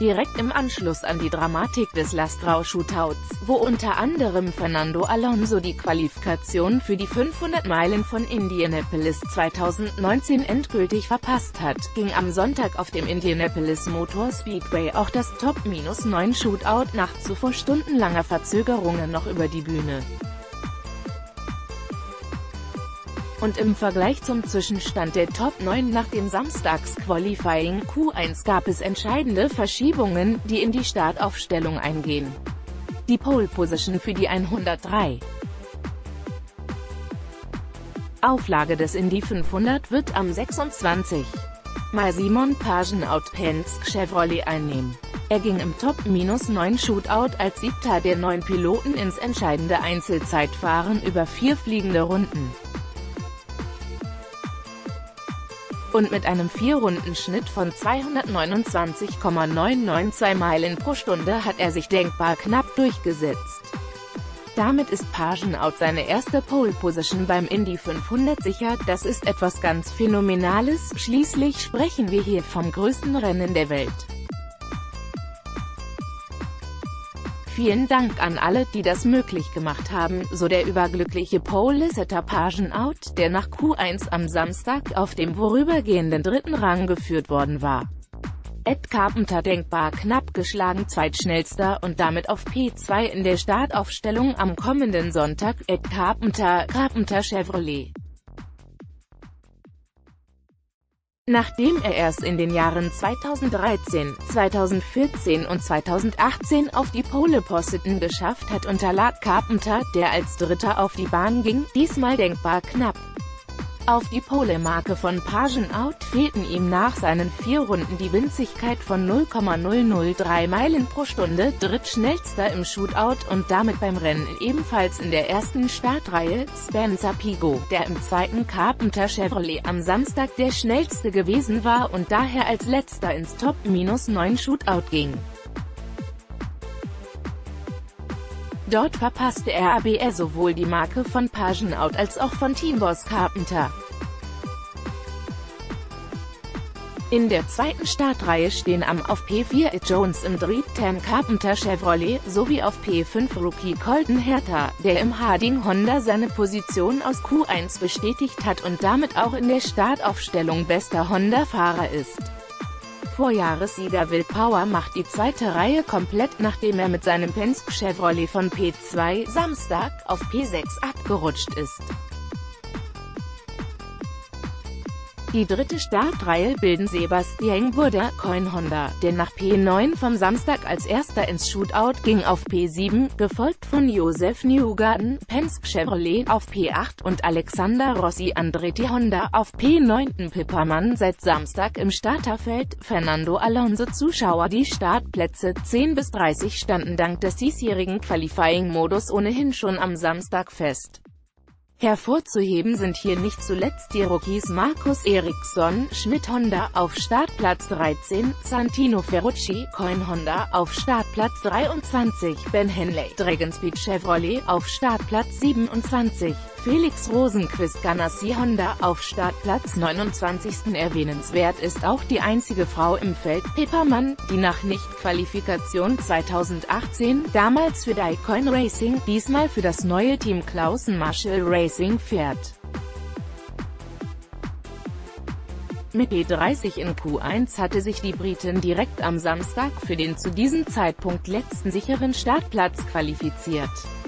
direkt im Anschluss an die Dramatik des Last-Row-Shootouts, wo unter anderem Fernando Alonso die Qualifikation für die 500 Meilen von Indianapolis 2019 endgültig verpasst hat, ging am Sonntag auf dem Indianapolis Motor Speedway auch das Top-9 Shootout nach zuvor stundenlanger Verzögerungen noch über die Bühne. Und im Vergleich zum Zwischenstand der Top 9 nach dem Samstags-Qualifying Q1 gab es entscheidende Verschiebungen, die in die Startaufstellung eingehen. Die Pole Position für die 103. Auflage des Indy 500 wird am 26. Mai Simon Pagenaud Penske Chevrolet einnehmen. Er ging im Top-9 Shootout als Siebter der 9 Piloten ins entscheidende Einzelzeitfahren über 4 fliegende Runden. Und mit einem 4-Runden-Schnitt von 229,992 Meilen pro Stunde hat er sich denkbar knapp durchgesetzt. Damit ist Pagenaud seine erste Pole-Position beim Indy 500 sicher. Das ist etwas ganz Phänomenales, schließlich sprechen wir hier vom größten Rennen der Welt. Vielen Dank an alle, die das möglich gemacht haben, so der überglückliche Pole-Setter Pagenaud, der nach Q1 am Samstag auf dem vorübergehenden 3. Rang geführt worden war. Ed Carpenter denkbar knapp geschlagen zweitschnellster und damit auf P2 in der Startaufstellung am kommenden Sonntag. Ed Carpenter Chevrolet. Nachdem er erst in den Jahren 2013, 2014 und 2018 auf die Pole-Position geschafft hat, unterlag Carpenter, der als Dritter auf die Bahn ging, diesmal denkbar knapp. Auf die Pole-Marke von Pagenaud fehlten ihm nach seinen 4 Runden die Winzigkeit von 0,003 Meilen pro Stunde, drittschnellster im Shootout und damit beim Rennen ebenfalls in der ersten Startreihe, Spencer Pigot, der im zweiten Carpenter Chevrolet am Samstag der schnellste gewesen war und daher als letzter ins Top-9 Shootout ging. Dort verpasste er aber sowohl die Marke von Pagenaud als auch von Teamboss Carpenter. In der zweiten Startreihe stehen auf P4 Ed Jones im Dream Team Carpenter Chevrolet, sowie auf P5 Rookie Colton Herta, der im Harding Honda seine Position aus Q1 bestätigt hat und damit auch in der Startaufstellung bester Honda-Fahrer ist. Vorjahressieger Will Power macht die zweite Reihe komplett, nachdem er mit seinem Penske Chevrolet von P2 Samstag auf P6 abgerutscht ist. Die dritte Startreihe bilden Sebastian Bourdais, Coin Honda, der nach P9 vom Samstag als erster ins Shootout ging, auf P7, gefolgt von Joseph Newgarden, Penske Chevrolet, auf P8 und Alexander Rossi Andretti Honda auf P9. Pippermann seit Samstag im Starterfeld, Fernando Alonso. Zuschauer. Die Startplätze 10 bis 30 standen dank des diesjährigen Qualifying-Modus ohnehin schon am Samstag fest. Hervorzuheben sind hier nicht zuletzt die Rookies Marcus Ericsson, Schmidt Honda, auf Startplatz 13, Santino Ferrucci, Coin Honda, auf Startplatz 23, Ben Henley, Dragonspeed Chevrolet, auf Startplatz 27, Felix Rosenqvist Ganassi Honda, auf Startplatz 29. Erwähnenswert ist auch die einzige Frau im Feld, Pippermann, die nach Nicht-Qualifikation 2018, damals für Daikin Racing, diesmal für das neue Team Clausen Marshall Racing fährt. Mit P30 in Q1 hatte sich die Britin direkt am Samstag für den zu diesem Zeitpunkt letzten sicheren Startplatz qualifiziert.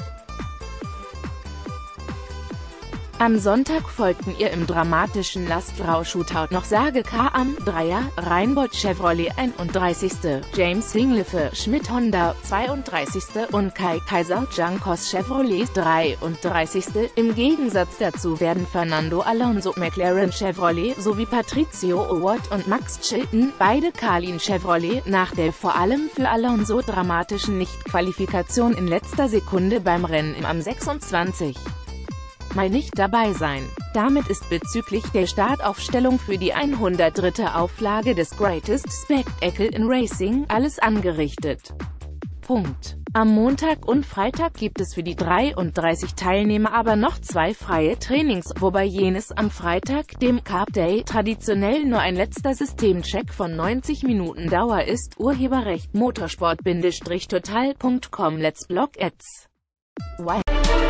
Am Sonntag folgten ihr im dramatischen Last-Row-Shootout noch Sage K. am 3er, Reinbold Chevrolet 31., James Hinglife Schmidt Honda 32. und Kai Kaiser Jankos Chevrolet 33. Im Gegensatz dazu werden Fernando Alonso McLaren Chevrolet sowie Patricio O'Ward und Max Chilton, beide Carlin Chevrolet, nach der vor allem für Alonso dramatischen Nicht-Qualifikation in letzter Sekunde beim Rennen am 26. Mai nicht dabei sein. Damit ist bezüglich der Startaufstellung für die 103. Auflage des Greatest Spectacle in Racing alles angerichtet. Punkt. Am Montag und Freitag gibt es für die 33 Teilnehmer aber noch 2 freie Trainings, wobei jenes am Freitag, dem Carb Day, traditionell nur ein letzter Systemcheck von 90 Minuten Dauer ist. Urheberrecht motorsport-total.com Let's Block Ads. Why?